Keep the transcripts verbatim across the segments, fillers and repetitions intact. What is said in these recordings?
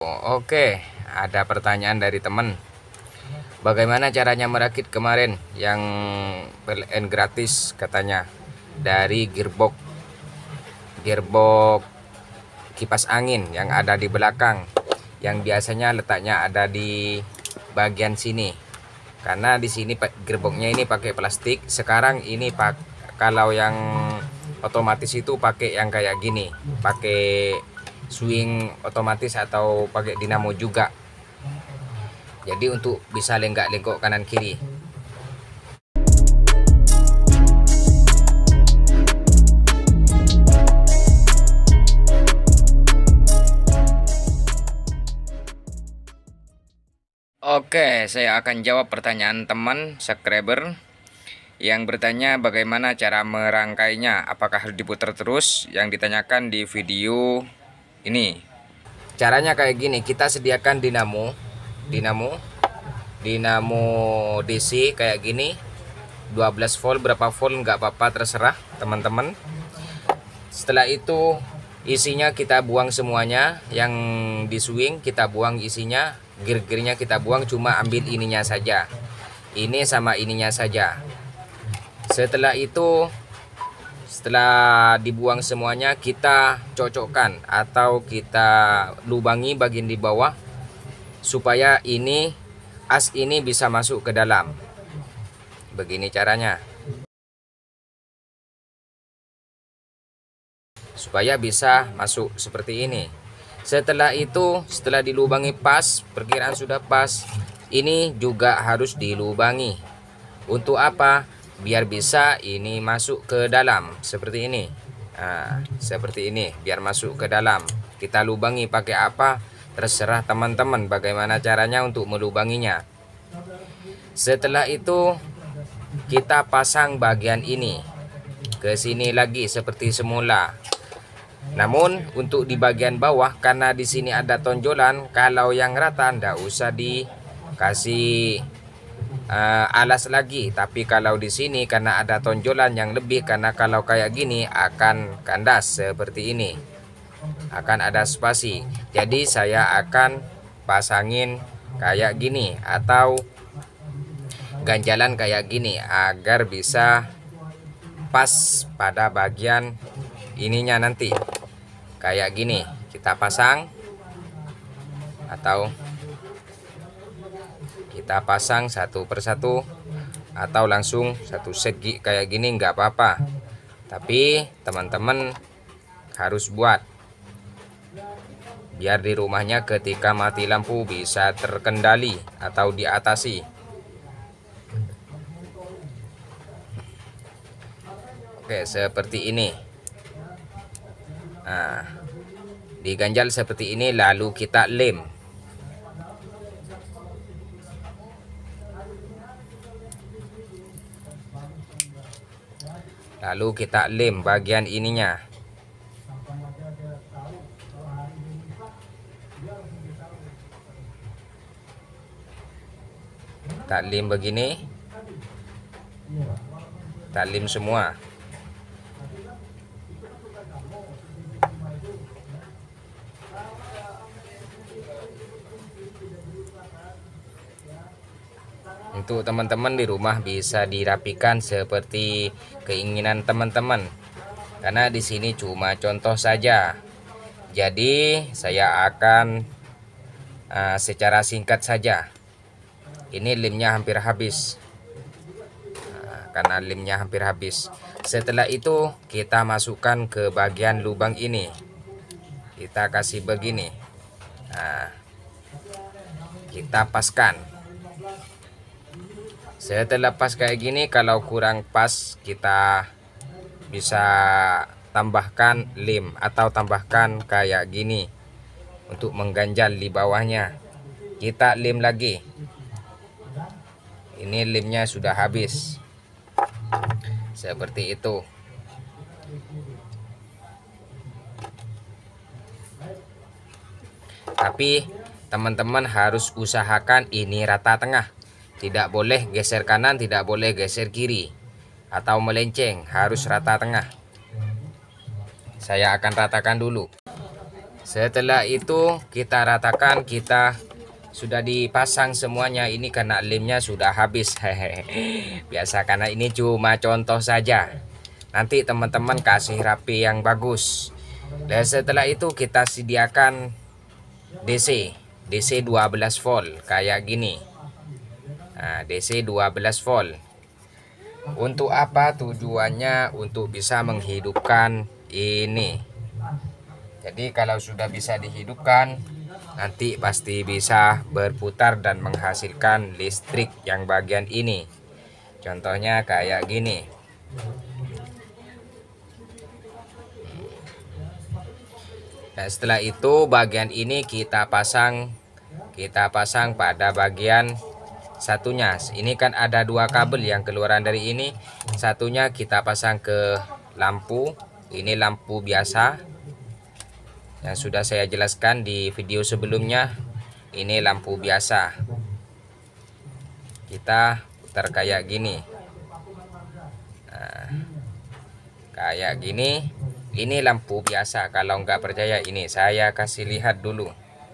Oke, ada pertanyaan dari teman. Bagaimana caranya merakit kemarin yang P L N gratis katanya dari gearbox gearbox kipas angin yang ada di belakang, yang biasanya letaknya ada di bagian sini. Karena di sini gearboxnya ini pakai plastik. Sekarang ini pak kalau yang otomatis itu pakai yang kayak gini, pakai swing otomatis atau pakai dinamo juga. Jadi untuk bisa lenggak-lenggok kanan kiri. Oke, saya akan jawab pertanyaan teman subscriber yang bertanya bagaimana cara merangkainya, apakah harus diputar terus, yang ditanyakan di video ini. Caranya kayak gini, kita sediakan dinamo dinamo dinamo D C kayak gini, dua belas volt, berapa volt nggak apa-apa, terserah teman-teman. Setelah itu isinya kita buang semuanya, yang di swing kita buang isinya, gear-gearnya kita buang, cuma ambil ininya saja, ini sama ininya saja. Setelah itu, setelah dibuang semuanya, kita cocokkan atau kita lubangi bagian di bawah supaya ini as ini bisa masuk ke dalam. Begini caranya, supaya bisa masuk seperti ini. Setelah itu, setelah dilubangi pas, perkiraan sudah pas, ini juga harus dilubangi. Untuk apa? Biar bisa ini masuk ke dalam seperti ini. Nah, seperti ini, biar masuk ke dalam. Kita lubangi pakai apa? Terserah teman-teman bagaimana caranya untuk melubanginya. Setelah itu kita pasang bagian ini ke sini lagi seperti semula. Namun untuk di bagian bawah, karena di sini ada tonjolan, kalau yang rata ndak usah dikasih uh, alas lagi. Tapi kalau di sini karena ada tonjolan yang lebih, karena kalau kayak gini akan kandas seperti ini, akan ada spasi. Jadi saya akan pasangin kayak gini atau ganjalan kayak gini agar bisa pas pada bagian ininya nanti. Kayak gini kita pasang, atau kita pasang satu persatu, atau langsung satu segi kayak gini nggak apa-apa. Tapi teman-teman harus buat biar di rumahnya ketika mati lampu bisa terkendali atau diatasi. Oke, seperti ini. Nah, diganjal seperti ini, lalu kita lem. Lalu kita lem bagian ininya. Kita lem begini. Kita lem semua. Untuk teman-teman di rumah bisa dirapikan seperti keinginan teman-teman. Karena di sini cuma contoh saja. Jadi saya akan uh, secara singkat saja. Ini lemnya hampir habis. Nah, karena lemnya hampir habis. Setelah itu kita masukkan ke bagian lubang ini. Kita kasih begini. Nah, kita paskan. Setelah pas kayak gini, kalau kurang pas kita bisa tambahkan lem atau tambahkan kayak gini untuk mengganjal di bawahnya. Kita lem lagi. Ini lemnya sudah habis. Seperti itu. Tapi teman-teman harus usahakan ini rata tengah. Tidak boleh geser kanan, tidak boleh geser kiri atau melenceng, harus rata tengah. Saya akan ratakan dulu. Setelah itu kita ratakan, kita sudah dipasang semuanya. Ini karena lemnya sudah habis. Hehehe. Biasa, karena ini cuma contoh saja. Nanti teman-teman kasih rapi yang bagus. Dan setelah itu kita sediakan D C, D C dua belas volt kayak gini. Nah, D C dua belas volt. Untuk apa tujuannya? Untuk bisa menghidupkan ini. Jadi kalau sudah bisa dihidupkan, nanti pasti bisa berputar dan menghasilkan listrik yang bagian ini. Contohnya kayak gini. Nah, setelah itu bagian ini kita pasang, kita pasang pada bagian satunya. Ini kan ada dua kabel yang keluaran dari ini. Satunya kita pasang ke lampu. Ini lampu biasa yang sudah saya jelaskan di video sebelumnya. Ini lampu biasa. Kita putar kayak gini. Nah, kayak gini. Ini lampu biasa. Kalau nggak percaya, ini saya kasih lihat dulu.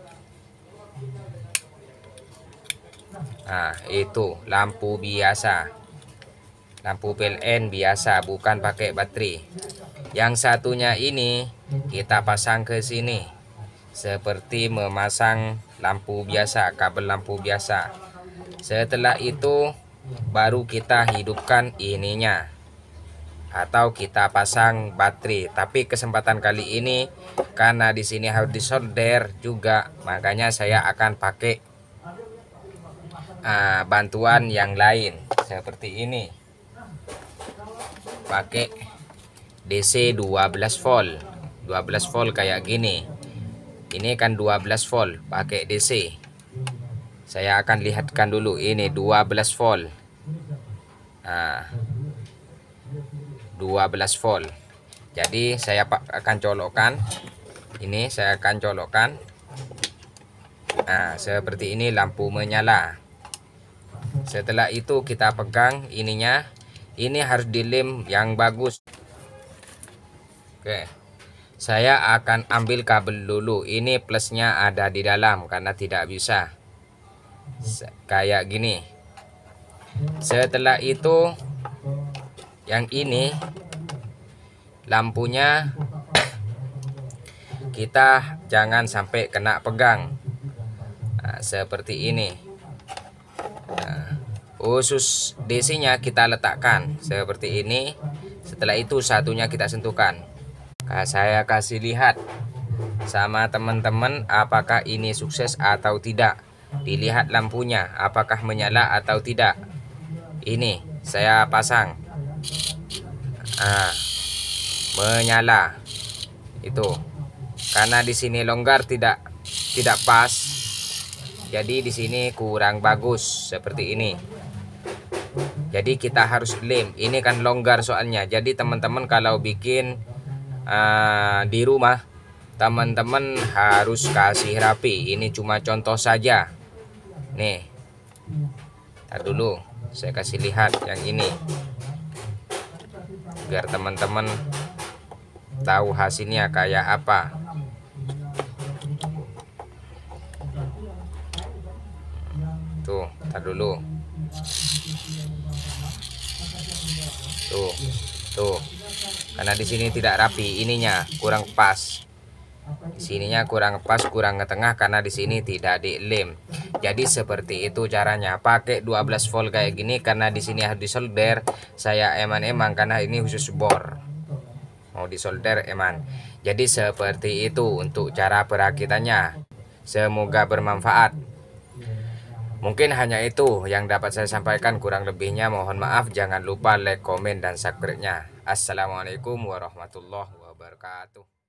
Nah, itu lampu biasa. Lampu P L N biasa, bukan pakai baterai. Yang satunya ini kita pasang ke sini seperti memasang lampu biasa, kabel lampu biasa. Setelah itu baru kita hidupkan ininya, atau kita pasang baterai. Tapi kesempatan kali ini karena di sini harus disolder juga, makanya saya akan pakai uh, bantuan yang lain seperti ini. Pakai D C dua belas volt, dua belas volt kayak gini. Ini kan dua belas volt pakai D C. Saya akan lihatkan dulu, ini dua belas volt. Nah, dua belas volt. Jadi saya akan colokkan. Ini saya akan colokkan. Nah, seperti ini lampu menyala. Setelah itu kita pegang ininya. Ini harus dilem yang bagus. Oke, saya akan ambil kabel dulu. Ini plusnya ada di dalam karena tidak bisa kayak gini. Setelah itu yang ini lampunya kita jangan sampai kena pegang. Nah, seperti ini. Nah, khusus D C nya kita letakkan seperti ini. Setelah itu satunya kita sentuhkan. Nah, saya kasih lihat sama teman-teman apakah ini sukses atau tidak. Dilihat lampunya apakah menyala atau tidak. Ini saya pasang. Nah, menyala. Itu. Karena di sini longgar tidak tidak pas. Jadi di sini kurang bagus seperti ini. Jadi kita harus lem. Ini kan longgar soalnya. Jadi teman-teman kalau bikin Uh, di rumah, teman-teman harus kasih rapi. Ini cuma contoh saja. Nih, ntar dulu saya kasih lihat yang ini biar teman-teman tahu hasilnya kayak apa. Tuh, ntar dulu. Tuh, tuh. Karena di sini tidak rapi, ininya kurang pas. Di sininya kurang pas, kurang ke tengah karena di sini tidak dilem. Jadi seperti itu caranya. Pakai dua belas volt kayak gini karena di sini harus disolder. Saya eman-eman karena ini khusus bor. Mau disolder eman. Jadi seperti itu untuk cara perakitannya. Semoga bermanfaat. Mungkin hanya itu yang dapat saya sampaikan, kurang lebihnya mohon maaf. Jangan lupa like, komen, dan subscribe-nya. Assalamualaikum warahmatullahi wabarakatuh.